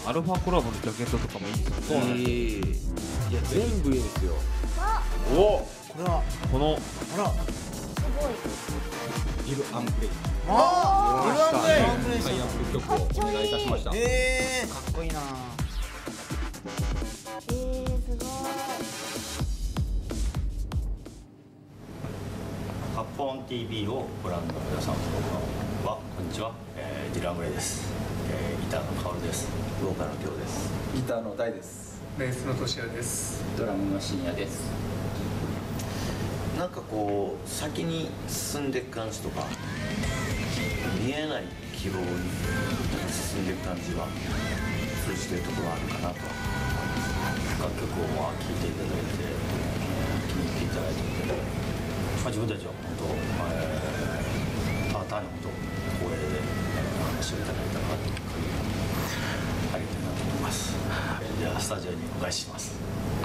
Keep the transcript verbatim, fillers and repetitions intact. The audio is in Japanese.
アルファコラボのジャケットとかもいいですよね。 そうなんですよ。いや全部いいですよ。 お、 これはこのあら、すごい。 ビルアンプレイあブランドアンプレイタイアップ曲をお願いいたしました。 えー、かっこいいな。 えー、すごい。 ハッポン ティービー をご覧の皆さん、こんばんは、こんにちは、えー、ディラン・グレイです、えー、ギターのカオルです、ボーカルのキョウです、 ギターの大です。 ベースのトシヤです。 ドラムの深夜です。 なんかこう先に進んでいく感じとか見えない希望に進んでいく感じは通じてるところがあるかなと。 楽曲をまあ聴いていただいて気に入っていただいていて、まあ、自分たちは本当、えー、ただ単に本当光栄で話をいただいたなという限りありがたいなと思います。ではスタジオにお返しします。